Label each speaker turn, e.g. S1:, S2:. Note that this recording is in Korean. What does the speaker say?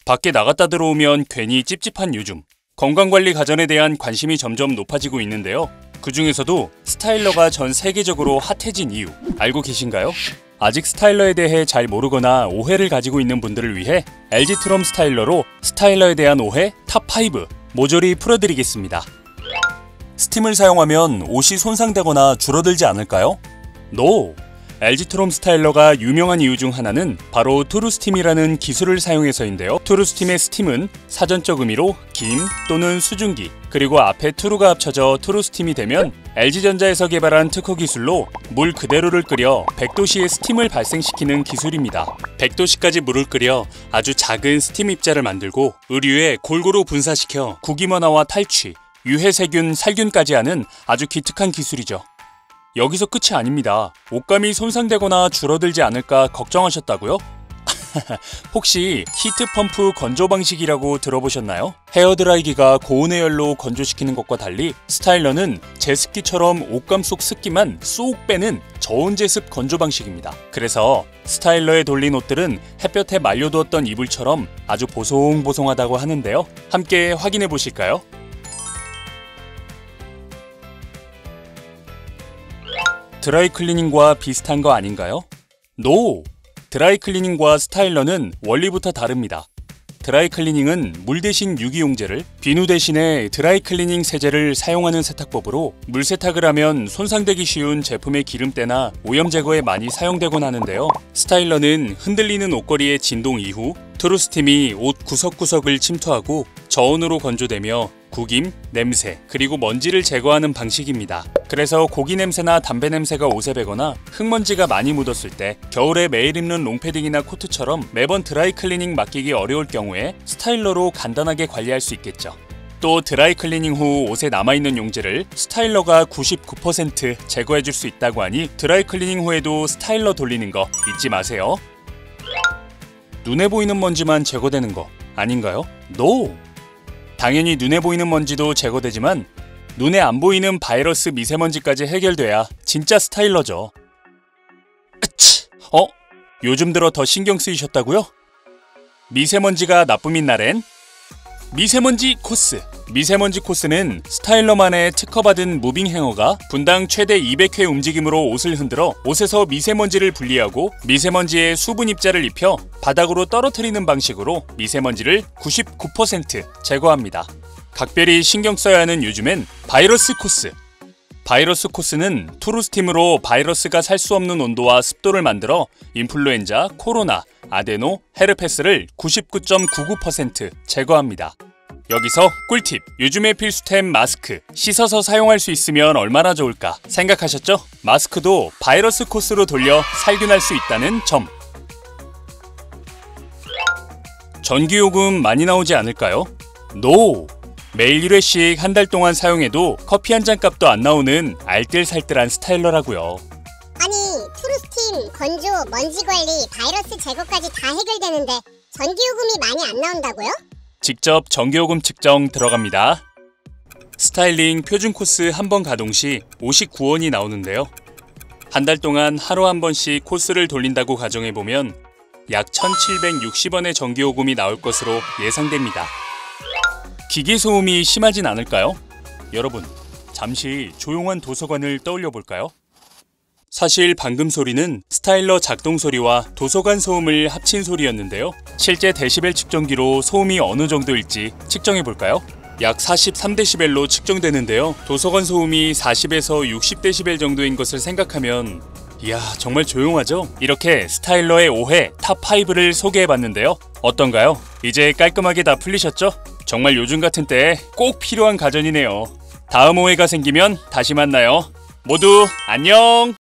S1: 밖에 나갔다 들어오면 괜히 찝찝한 요즘, 건강관리 가전에 대한 관심이 점점 높아지고 있는데요. 그 중에서도 스타일러가 전 세계적으로 핫해진 이유 알고 계신가요? 아직 스타일러에 대해 잘 모르거나 오해를 가지고 있는 분들을 위해 LG 트럼 스타일러로 스타일러에 대한 오해 탑5 모조리 풀어드리겠습니다. 스팀을 사용하면 옷이 손상되거나 줄어들지 않을까요? NO! LG 트럼 스타일러가 유명한 이유 중 하나는 바로 투루스팀이라는 기술을 사용해서인데요. 투루스팀의 스팀은 사전적 의미로 김 또는 수증기, 그리고 앞에 투루가 합쳐져 투루스팀이 되면 LG전자에서 개발한 특허 기술로 물 그대로를 끓여 100도씨의 스팀을 발생시키는 기술입니다. 100도씨까지 물을 끓여 아주 작은 스팀 입자를 만들고 의류에 골고루 분사시켜 구기먼화와 탈취, 유해세균, 살균까지 하는 아주 기특한 기술이죠. 여기서 끝이 아닙니다. 옷감이 손상되거나 줄어들지 않을까 걱정하셨다고요? 혹시 히트펌프 건조 방식이라고 들어보셨나요? 헤어드라이기가 고온의 열로 건조시키는 것과 달리 스타일러는 제습기처럼 옷감 속 습기만 쏙 빼는 저온제습 건조 방식입니다. 그래서 스타일러에 돌린 옷들은 햇볕에 말려두었던 이불처럼 아주 보송보송하다고 하는데요. 함께 확인해 보실까요? 드라이클리닝과 비슷한 거 아닌가요? NO! 드라이클리닝과 스타일러는 원리부터 다릅니다. 드라이클리닝은 물 대신 유기용제를, 비누 대신에 드라이클리닝 세제를 사용하는 세탁법으로 물 세탁을 하면 손상되기 쉬운 제품의 기름때나 오염 제거에 많이 사용되곤 하는데요. 스타일러는 흔들리는 옷걸이의 진동 이후 투루스팀이 옷 구석구석을 침투하고 저온으로 건조되며 구김, 냄새, 그리고 먼지를 제거하는 방식입니다. 그래서 고기 냄새나 담배 냄새가 옷에 배거나 흙먼지가 많이 묻었을 때 겨울에 매일 입는 롱패딩이나 코트처럼 매번 드라이클리닝 맡기기 어려울 경우에 스타일러로 간단하게 관리할 수 있겠죠. 또 드라이클리닝 후 옷에 남아있는 용재를 스타일러가 99% 제거해줄 수 있다고 하니 드라이클리닝 후에도 스타일러 돌리는 거 잊지 마세요. 눈에 보이는 먼지만 제거되는 거 아닌가요? NO! 당연히 눈에 보이는 먼지도 제거되지만 눈에 안 보이는 바이러스 미세먼지까지 해결돼야 진짜 스타일러죠. 으치! 요즘 들어 더 신경 쓰이셨다고요? 미세먼지가 나쁨인 날엔 미세먼지 코스! 미세먼지 코스는 스타일러만의 특허받은 무빙 행어가 분당 최대 200회 움직임으로 옷을 흔들어 옷에서 미세먼지를 분리하고 미세먼지에 수분 입자를 입혀 바닥으로 떨어뜨리는 방식으로 미세먼지를 99% 제거합니다. 각별히 신경 써야 하는 요즘엔 바이러스 코스! 바이러스 코스는 투루스팀으로 바이러스가 살 수 없는 온도와 습도를 만들어 인플루엔자, 코로나, 아데노, 헤르페스를 99.99% 제거합니다. 여기서 꿀팁! 요즘의 필수템 마스크! 씻어서 사용할 수 있으면 얼마나 좋을까 생각하셨죠? 마스크도 바이러스 코스로 돌려 살균할 수 있다는 점! 전기요금 많이 나오지 않을까요? NO! 매일 1회씩 한 달 동안 사용해도 커피 한 잔 값도 안 나오는 알뜰살뜰한 스타일러라고요.
S2: 아니, 투루스팀, 건조, 먼지 관리, 바이러스 제거까지 다 해결되는데 전기요금이 많이 안 나온다고요?
S1: 직접 전기요금 측정 들어갑니다. 스타일링 표준 코스 한 번 가동 시 59원이 나오는데요. 한 달 동안 하루 한 번씩 코스를 돌린다고 가정해보면 약 1760원의 전기요금이 나올 것으로 예상됩니다. 기계 소음이 심하진 않을까요? 여러분, 잠시 조용한 도서관을 떠올려 볼까요? 사실 방금 소리는 스타일러 작동 소리와 도서관 소음을 합친 소리였는데요. 실제 데시벨 측정기로 소음이 어느 정도일지 측정해 볼까요? 약 43데시벨로 측정되는데요. 도서관 소음이 40에서 60데시벨 정도인 것을 생각하면 이야, 정말 조용하죠? 이렇게 스타일러의 오해 탑5를 소개해봤는데요. 어떤가요? 이제 깔끔하게 다 풀리셨죠? 정말 요즘 같은 때에 꼭 필요한 가전이네요. 다음 오해가 생기면 다시 만나요. 모두 안녕!